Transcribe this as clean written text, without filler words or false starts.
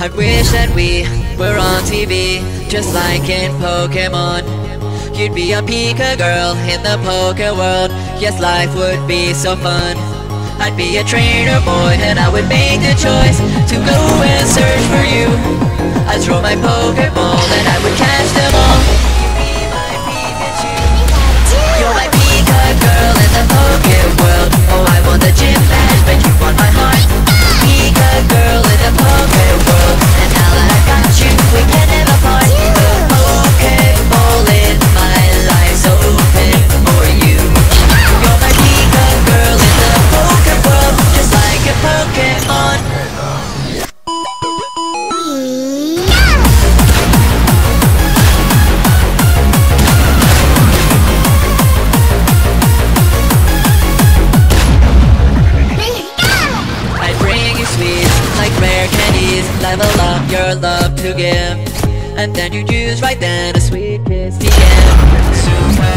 I wish that we were on TV, just like in Pokemon. You'd be a Pika girl in the Poke world. Yes, life would be so fun. I'd be a trainer boy and I would make the choice to go and search for you. I'd throw my Pokeball and I would catch them all. You'd be my Pikachu. You're my Pika girl in the Poke world. Oh, I want the gym badge, but you want my heart. Pika girl in the Poke world, and now that I got you, we can never part. The Pokeball in my life, so open for you. You're my Pika girl in the Poke world, just like a Pokemon. Level up your love to give, and then you choose right then a sweet kiss to give. Super